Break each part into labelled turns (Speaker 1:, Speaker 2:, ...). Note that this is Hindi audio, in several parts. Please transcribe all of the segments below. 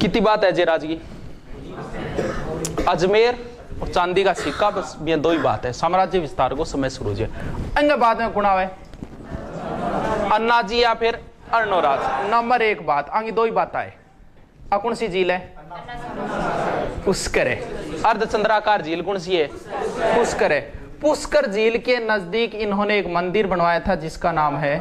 Speaker 1: कितनी बात है जयराज की? अजमेर और चांदी का सिक्का, बस ये दो ही बात है। साम्राज्य विस्तार को समय शुरू है अंग बाद में गुणा है अन्नाजी या फिर अर्णोराज। नंबर एक बात, आगे दो ही बात आए। कौन सी झील है? पुष्कर है। अर्धचंद्राकार झील कौन सी है? पुष्कर है। पुष्कर झील के नजदीक इन्होंने एक मंदिर बनवाया था जिसका नाम है,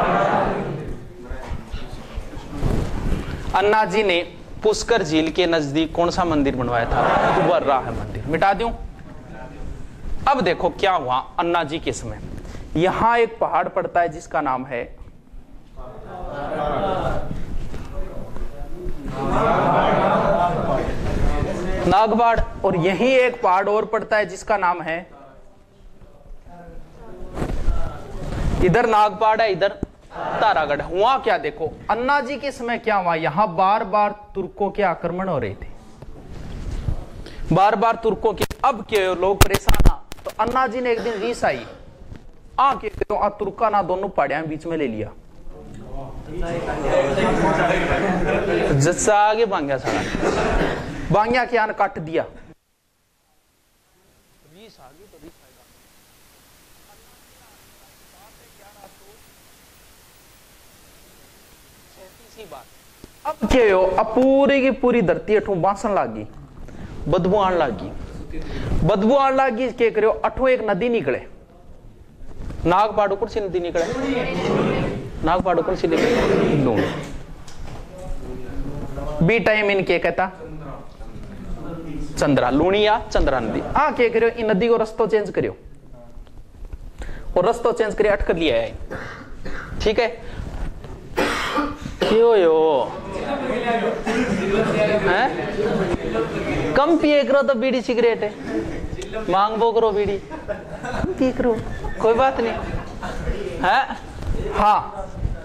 Speaker 1: अन्ना जी ने पुष्कर झील के नजदीक कौन सा मंदिर बनवाया था? वर्रा है मंदिर। मिटा दूं? अब देखो क्या हुआ अन्ना जी के समय। यहां एक पहाड़ पड़ता है जिसका नाम है नागबाड़, और यहीं एक पहाड़ और पड़ता है जिसका नाम है, इधर नागपाड़ है, इधर तारागढ़। हुआ क्या देखो, अन्ना जी के समय क्या हुआ, यहां बार बार तुर्कों के आक्रमण हो रहे थे, बार बार तुर्कों के। अब के लोग परेशान आ, तो अन्ना जी ने एक दिन रीस आई आके तो तुर्का ना दोनों पहाड़ियां बीच में ले लिया। जस्सा आगे बांग्या सारा बांग्या के आन काट दिया। रीस आ गई तो रीस आएगा। अब क्या हो, अब पूरी की पूरी धरती अठू बासन लागी, बदबू आने लागी, बदबू आने लागी। क्या करो, अठू एक नदी निकले, नागपाड़ ऊपर से नदी निकले, नागपाड़ ऊपर से निकले लूण। बी टाइम इन क्या कहता? चंद्रा, लूणिया चंद्रा नदी। हाँ क्या करो, इन नदी को रस्तो चेंज करो, और रस्तो चेंज करे अटक लिया है। ठीक है, क्यों यो है? कम पिए करो तो बीड़ी सिगरेट है, मांग बो करो बीड़ी, कम पिए करो, कोई बात नहीं है। हाँ,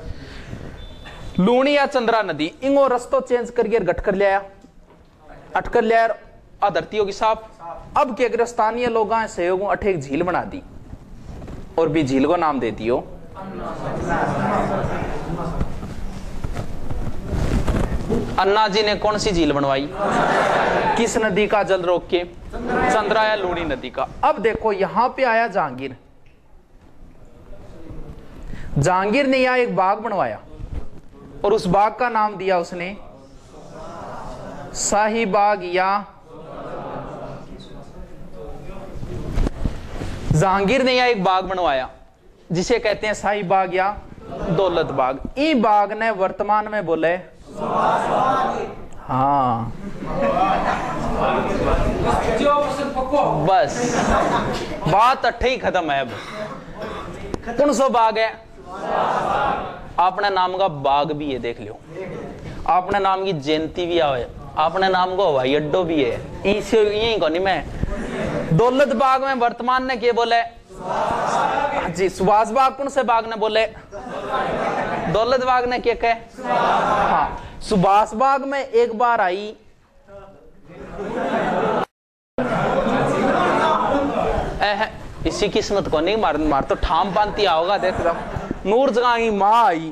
Speaker 1: लूणी या चंद्रा नदी, इंगो रस्तो चेंज करके गट कर लिया, अटकर लिया, धरती की साफ। अब क्या करो, स्थानीय लोग सहयोग अठे एक झील बना दी, और भी झील को नाम दे दियो अन्ना जी ने। कौन सी झील बनवाई? किस नदी का जल रोक के? चंद्रा या लूणी नदी का। अब देखो यहां पे आया जहांगीर, जहांगीर ने यहां एक बाग बनवाया, और उस बाग का नाम दिया उसने शाही बाग, या जहांगीर ने यहां एक बाग बनवाया जिसे कहते हैं शाही बाग या दौलत बाग। ई बाग ने वर्तमान में बोले, हाँ बस बात अट्ठे ही खत्म है। अब कौन सा बाग है? अपने नाम का बाग भी है, देख लो, अपने नाम की जयंती भी आवे, अपने नाम को हवाई अड्डो भी है, यही को नहीं। मैं दौलत बाग में वर्तमान ने क्या बोले? जी, सुभाष बाग कौन से बाग ने बोले? दौलत बाग ने क्या कहे? हाँ, सुभाष बाग में एक बार आई इसी किस्मत को नहीं मार तो ठाम पांती आओगा। देख रहा नूर जहां की मां आई,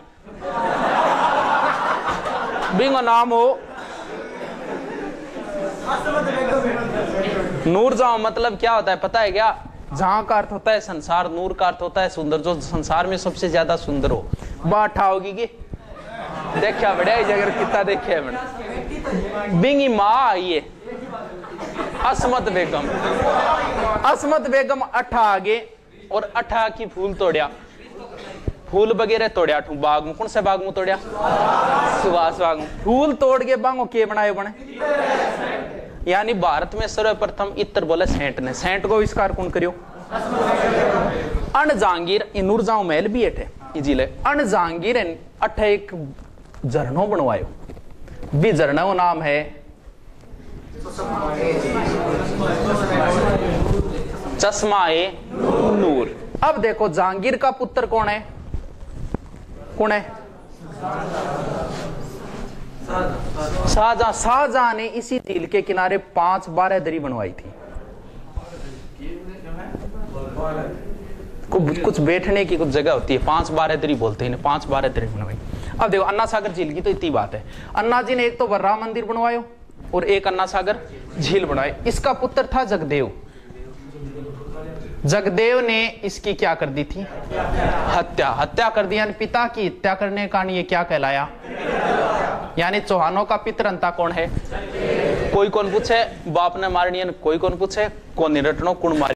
Speaker 1: बिंगो नाम हो नूर जहां। मतलब क्या होता है पता है क्या? जहां का अर्थ होता है संसार, नूर का अर्थ होता है सुंदर, जो संसार में सबसे ज्यादा सुंदर हो। बात होगी कि देखा बढ़िया जगह कितना देखे मैंने। बिंगी माँ आई है असमत बेगम, असमत बेगम अठा आगे, और अठा की फूल तोड़िया, फूल वगैरह तोड़िया। बाग में कौन से बाग में तोड़िया? सुभाष बाग में। फूल तोड़ के बागों के बनाए बने, यानी भारत में सर्वप्रथम इत्र बोले सेंट ने। सेंट को आविष्कार कौन करियो? अन जहांगीर नूर जाओ महल भी अठे जिले। अन जहांगीर अठे एक झरनो बनवायो, भी झरना का नाम है चश्मा ए नूर। अब देखो जहांगीर का पुत्र कौन है? कौन है? शाहजहां। शाहजहां ने इसी झील के किनारे 5 बारादरी बनवाई थी, कुछ बैठने की कुछ जगह होती है, 5 बारादरी बोलते हैं, 5 बारादरी बनवाई। अब देखो अन्ना सागर झील की तो इतनी बात है। अन्ना जी ने एक तो वर्रा मंदिर बनवायो और एक अन्ना सागर झील बनाए। इसका पुत्र था जगदेव। जगदेव ने इसकी क्या कर दी थी? हत्या कर दी। यानी पिता की हत्या करने का ये क्या कहलाया? यानी चौहानों का पितरंता कौन है? कोई कौन पूछे बाप ने मारनी, कोई कौन पूछे कौन निरटनो कुण मार